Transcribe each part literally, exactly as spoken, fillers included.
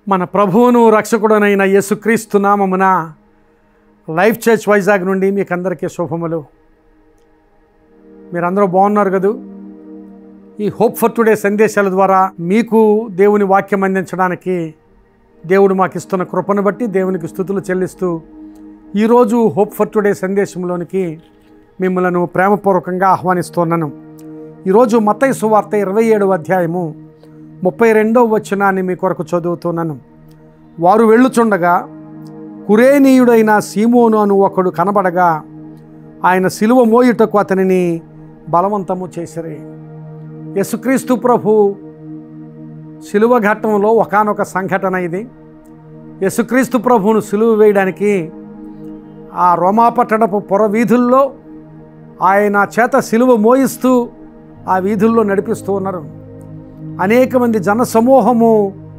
మన ప్రభువును రక్షకుడనైన యేసుక్రీస్తు నామమున లైఫ్ చర్చ్ వైజాగ్ నుండి మీకు అందరికీ శుభములు. మీరందరూ బాగున్నారు కదూ? ఈ హోప్ ఫర్ టుడే సందేశాల ద్వారా మీకు దేవుని వాక్యం అందించడానికి దేవుడు మాకు ఇస్తున్న కృపను బట్టి దేవునికి స్తుతులు చెల్లిస్తూ ఈరోజు హోప్ ఫర్ టుడే సందేశంలోనికి మిమ్మలను ప్రేమపూర్వకంగా ఆహ్వానిస్తున్నాను. ఈరోజు మత్తయి సువార్త ఇరవై ఏడవ అధ్యాయము ముప్పై రెండవ వచనాన్ని మీ కొరకు చదువుతున్నాను. వారు వెళ్ళుచుండగా కురేనీయుడైన సీమోను అను ఒకడు కనబడగా ఆయన సిలువ మోయుటకు అతనిని బలవంతము చేసిరి. యేసుక్రీస్తు ప్రభు సిలువ ఘట్టంలో ఒకానొక సంఘటన ఇది. యేసుక్రీస్తు ప్రభువును సిలువ వేయడానికి ఆ రోమాపట్టణపు పొర వీధుల్లో ఆయన చేత సిలువ మోయిస్తూ ఆ వీధుల్లో నడిపిస్తూ ఉన్నారు. అనేక మంది జన సమూహము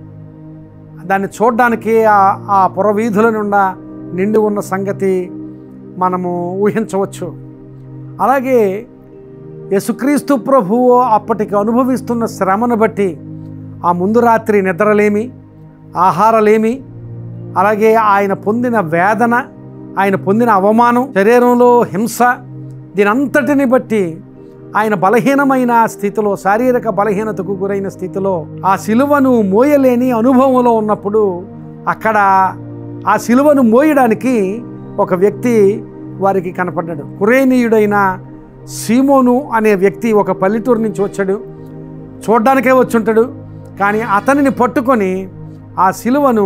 దాన్ని చూడడానికి ఆ పొర వీధుల నుండా నిండి ఉన్న సంగతి మనము ఊహించవచ్చు. అలాగే యేసుక్రీస్తు ప్రభువు అప్పటికి అనుభవిస్తున్న శ్రమను బట్టి ఆ ముందు రాత్రి నిద్రలేమి, ఆహారలేమి, అలాగే ఆయన పొందిన వేదన, ఆయన పొందిన అవమానం, శరీరంలో హింస, దీనంతటిని బట్టి ఆయన బలహీనమైన స్థితిలో, శారీరక బలహీనతకు గురైన స్థితిలో ఆ సిలువను మోయలేని అనుభవంలో ఉన్నప్పుడు అక్కడ ఆ సిలువను మోయడానికి ఒక వ్యక్తి వారికి కనపడ్డాడు. కురేనీయుడైన సీమోను అనే వ్యక్తి ఒక పల్లెటూరు నుంచి వచ్చాడు. చూడ్డానికే వచ్చుంటాడు, కానీ అతనిని పట్టుకొని ఆ సిలువను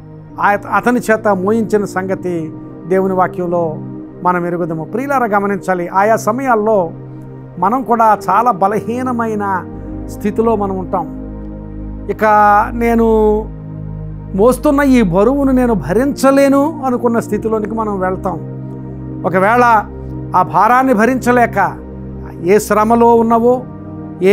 అతని చేత మోయించిన సంగతి దేవుని వాక్యంలో మనం ఎరుగుదాము. ప్రియులారా గమనించాలి, ఆయా సమయాల్లో మనం కూడా చాలా బలహీనమైన స్థితిలో మనం ఉంటాం. ఇక నేను మోస్తున్న ఈ బరువును నేను భరించలేను అనుకున్న స్థితిలోనికి మనం వెళ్తాం. ఒకవేళ ఆ భారాన్ని భరించలేక ఏ శ్రమలో ఉన్నవో, ఏ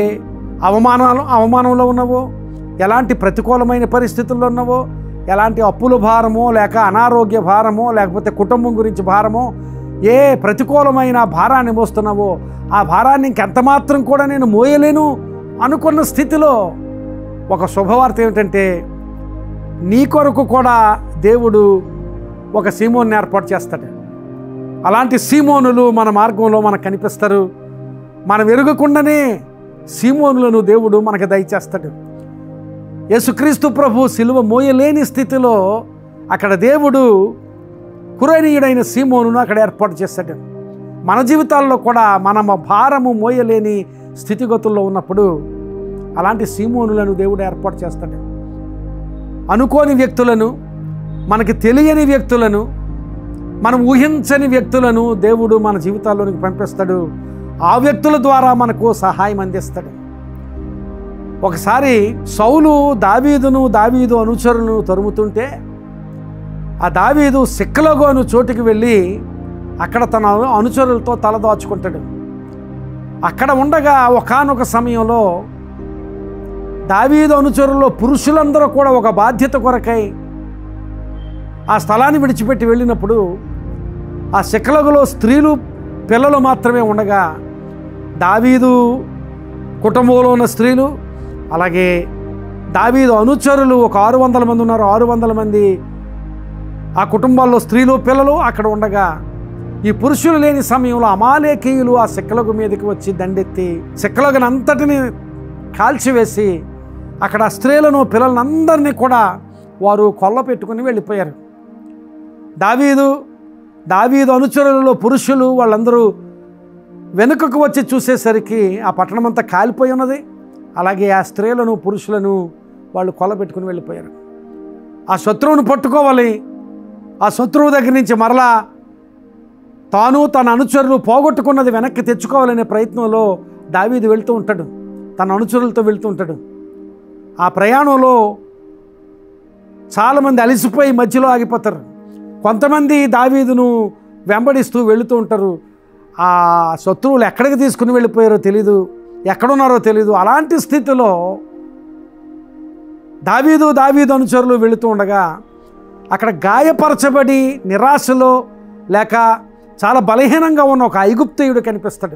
అవమానాలు అవమానంలో ఉన్నవో, ఎలాంటి ప్రతికూలమైన పరిస్థితుల్లో ఉన్నవో, ఎలాంటి అప్పుల భారమో, లేక అనారోగ్య భారమో, లేకపోతే కుటుంబం గురించి భారమో, ఏ ప్రతికూలమైన భారాన్ని మోస్తున్నావో ఆ భారాన్ని ఇంకెంత మాత్రం కూడా నేను మోయలేను అనుకున్న స్థితిలో ఒక శుభవార్త ఏమిటంటే, నీ కొరకు కూడా దేవుడు ఒక సీమోన్ని ఏర్పాటు చేస్తాడు. అలాంటి సీమోనులు మన మార్గంలో మనకు కనిపిస్తారు. మనం ఎరుగకుండానే సీమోనులను దేవుడు మనకు దయచేస్తాడు. యేసుక్రీస్తు ప్రభు సిలువ మోయలేని స్థితిలో అక్కడ దేవుడు కురేనీయుడైన సీమోనును అక్కడ ఏర్పాటు చేస్తాడు. మన జీవితాల్లో కూడా మనం భారము మోయలేని స్థితిగతుల్లో ఉన్నప్పుడు అలాంటి సీమోనులను దేవుడు ఏర్పాటు చేస్తాడు. అనుకోని వ్యక్తులను, మనకి తెలియని వ్యక్తులను, మనం ఊహించని వ్యక్తులను దేవుడు మన జీవితాల్లోనికి పంపిస్తాడు. ఆ వ్యక్తుల ద్వారా మనకు సహాయం అందిస్తాడు. ఒకసారి సౌలు దావీదును, దావీదు అనుచరులను తరుముతుంటే ఆ దావీదు సిక్లగు అను చోటుకి వెళ్ళి అక్కడ తన అనుచరులతో తలదాచుకుంటాడు. అక్కడ ఉండగా ఒకానొక సమయంలో దావీదు అనుచరుల్లో పురుషులందరూ కూడా ఒక బాధ్యత కొరకై ఆ స్థలాన్ని విడిచిపెట్టి వెళ్ళినప్పుడు ఆ సిక్లగులో స్త్రీలు, పిల్లలు మాత్రమే ఉండగా దావీదు కుటుంబంలో ఉన్న స్త్రీలు, అలాగే దావీదు అనుచరులు ఒక ఆరు వందల మంది ఉన్నారు. ఆరు వందల మంది ఆ కుటుంబాల్లో స్త్రీలు, పిల్లలు అక్కడ ఉండగా ఈ పురుషులు లేని సమయంలో అమాలేకీయులు ఆ సిక్లగు మీదకి వచ్చి దండెత్తి సిక్లగుని అంతటిని కాల్చివేసి అక్కడ స్త్రీలను, పిల్లలందరినీ కూడా వారు కొల్ల పెట్టుకుని వెళ్ళిపోయారు. దావీదు దావీదు అనుచరులలో పురుషులు వాళ్ళందరూ వెనుకకు వచ్చి చూసేసరికి ఆ పట్టణం అంతా కాలిపోయి ఉన్నది. అలాగే ఆ స్త్రీలను, పురుషులను వాళ్ళు కొల్ల పెట్టుకుని వెళ్ళిపోయారు. ఆ శత్రువును పట్టుకోవాలి, ఆ శత్రువు దగ్గర నుంచి మరలా తాను తన అనుచరులు పోగొట్టుకున్నది వెనక్కి తెచ్చుకోవాలనే ప్రయత్నంలో దావీదు వెళ్తూ ఉంటాడు, తన అనుచరులతో వెళ్తూ ఉంటాడు. ఆ ప్రయాణంలో చాలామంది అలసిపోయి మధ్యలో ఆగిపోతారు. కొంతమంది దావీదును వెంబడిస్తూ వెళుతూ ఉంటారు. ఆ శత్రువులు ఎక్కడికి తీసుకుని వెళ్ళిపోయారో తెలీదు, ఎక్కడున్నారో తెలీదు. అలాంటి స్థితిలో దావీదు దావీదు అనుచరులు వెళుతూ ఉండగా అక్కడ గాయపరచబడి నిరాశలో లేక చాలా బలహీనంగా ఉన్న ఒక ఐగుప్తీయుడు కనిపిస్తాడు.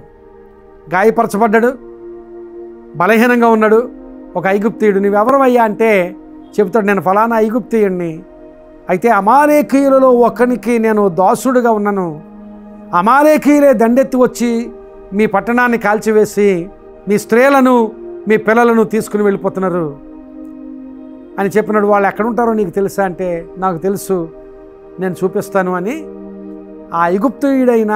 గాయపరచబడ్డాడు, బలహీనంగా ఉన్నాడు ఒక ఐగుప్తీయుడు. నువ్వెవరవయ్యా అంటే చెబుతాడు, నేను ఫలానా ఐగుప్తీయుణ్ణి, అయితే అమాలేకీయులలో ఒకనికి నేను దాసుడుగా ఉన్నాను. అమాలేకీయులే దండెత్తి వచ్చి మీ పట్టణాన్ని కాల్చివేసి మీ స్త్రీలను మీ పిల్లలను తీసుకుని వెళ్ళిపోతున్నారు అని చెప్పినాడు. వాళ్ళు ఎక్కడుంటారో నీకు తెలుసా అంటే, నాకు తెలుసు, నేను చూపిస్తాను అని ఆ ఐగుప్తీయుడైన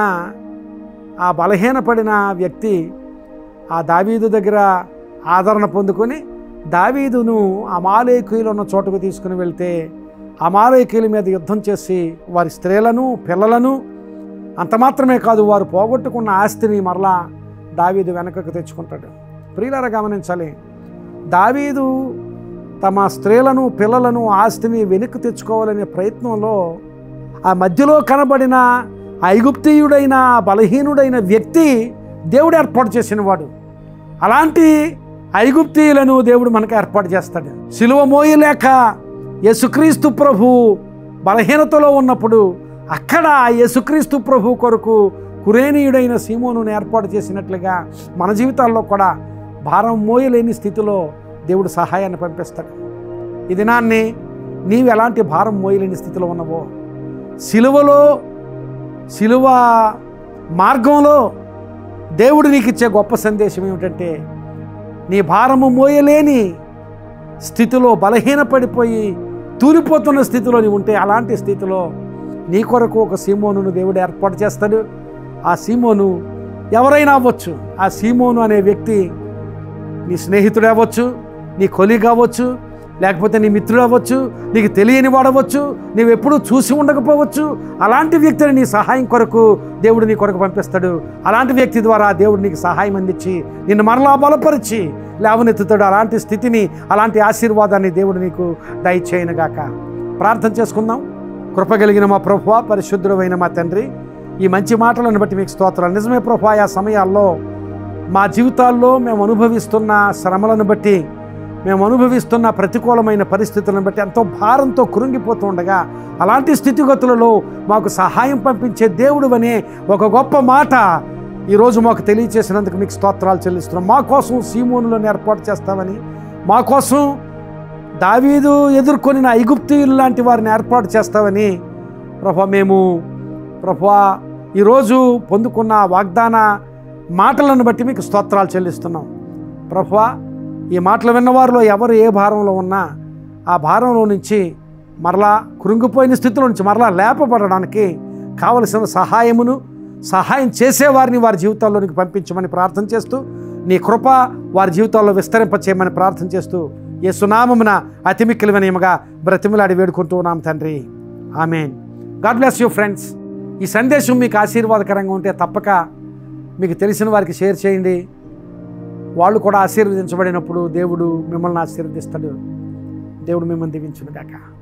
ఆ బలహీనపడిన వ్యక్తి ఆ దావీదు దగ్గర ఆదరణ పొందుకొని దావీదును అమాలేకీయులు ఉన్న చోటుకు తీసుకుని వెళ్తే అమాలేకీయుల మీద యుద్ధం చేసి వారి స్త్రీలను పిల్లలను, అంత మాత్రమే కాదు, వారు పోగొట్టుకున్న ఆస్తిని మరలా దావీదు వెనకకు తెచ్చుకుంటాడు. ప్రియులారా గమనించాలి, దావీదు తమ స్త్రీలను పిల్లలను ఆస్తిని వెనక్కి తెచ్చుకోవాలనే ప్రయత్నంలో ఆ మధ్యలో కనబడిన ఐగుప్తీయుడైన బలహీనుడైన వ్యక్తి దేవుడు ఏర్పాటు చేసినవాడు. అలాంటి ఐగుప్తీయులను దేవుడు మనకు ఏర్పాటు చేస్తాడు. సిలువ మోయలేక యేసుక్రీస్తు ప్రభు బలహీనతలో ఉన్నప్పుడు అక్కడ యేసుక్రీస్తు ప్రభు కొరకు కురేనీయుడైన సీమోను ఏర్పాటు చేసినట్లుగా మన జీవితాల్లో కూడా భారం మోయలేని స్థితిలో దేవుడు సహాయాన్ని పంపిస్తాడు. ఈ దినాన్ని నీవు ఎలాంటి భారం మోయలేని స్థితిలో ఉన్నావో, సిలువలో సిలువ మార్గంలో దేవుడు నీకు ఇచ్చే గొప్ప సందేశం ఏమిటంటే, నీ భారము మోయలేని స్థితిలో బలహీనపడిపోయి తూలిపోతున్న స్థితిలో నీవు ఉంటే, అలాంటి స్థితిలో నీ కొరకు ఒక సీమోనును దేవుడు ఏర్పాటు చేస్తాడు. ఆ సీమోను ఎవరైనా అవ్వచ్చు. ఆ సీమోను అనే వ్యక్తి నీ స్నేహితుడు అవ్వచ్చు, నీ కొలీగ్ అవ్వచ్చు, లేకపోతే నీ మిత్రుడు అవ్వచ్చు, నీకు తెలియని వాడవచ్చు, నీవు ఎప్పుడూ చూసి ఉండకపోవచ్చు. అలాంటి వ్యక్తిని నీ సహాయం కొరకు దేవుడు నీ కొరకు పంపిస్తాడు. అలాంటి వ్యక్తి ద్వారా దేవుడు నీకు సహాయం అందించి నిన్ను మరలా బలపరిచి లేవనెత్తుతాడు. అలాంటి స్థితిని, అలాంటి ఆశీర్వాదాన్ని దేవుడు నీకు దయచేయనుగాక. ప్రార్థన చేసుకుందాం. కృపగలిగిన మా ప్రభువా, పరిశుద్ధుడైన మా తండ్రి, ఈ మంచి మాటలను బట్టి మీకు స్తోత్రాలు. నిజమే ప్రభువా, ఆ సమయాల్లో మా జీవితాల్లో మేము అనుభవిస్తున్న శ్రమలను బట్టి, మేము అనుభవిస్తున్న ప్రతికూలమైన పరిస్థితులను బట్టి ఎంతో భారంతో కృంగిపోతూ ఉండగా, అలాంటి స్థితిగతులలో మాకు సహాయం పంపించే దేవుడు అనే ఒక గొప్ప మాట ఈరోజు మాకు తెలియచేసినందుకు మీకు స్తోత్రాలు చెల్లిస్తున్నాం. మా కోసం సీమోనులను ఏర్పాటు చేస్తామని, మా కోసం దావీదు ఎదుర్కొనిన ఐగుప్తీయులు లాంటి వారిని ఏర్పాటు చేస్తామని ప్రభువా, మేము ప్రభువా ఈరోజు పొందుకున్న వాగ్దాన మాటలను బట్టి మీకు స్తోత్రాలు చెల్లిస్తున్నాం. ప్రభువా, ఈ మాటలు విన్నవారిలో ఎవరు ఏ భారంలో ఉన్నా ఆ భారంలో నుంచి మరలా కృంగిపోయిన స్థితిలో నుంచి మరలా లేపబడడానికి కావలసిన సహాయమును, సహాయం చేసేవారిని వారి జీవితాల్లోనికి పంపించమని ప్రార్థన చేస్తూ, నీ కృప వారి జీవితాల్లో విస్తరింపచేయమని ప్రార్థన చేస్తూ, యేసునామమున అతి మిక్కిలి వినయముగా బ్రతిమలాడి వేడుకుంటూ ఉన్నాం తండ్రి. Amen. God bless you friends. ఈ సందేశం మీకు ఆశీర్వాదకరంగా ఉంటే తప్పక మీకు తెలిసిన వారికి షేర్ చేయండి. వాళ్ళు కూడా ఆశీర్వదించబడినప్పుడు దేవుడు మిమ్మల్ని ఆశీర్వదిస్తాడు. దేవుడు మిమ్మల్ని దీవించును గాక.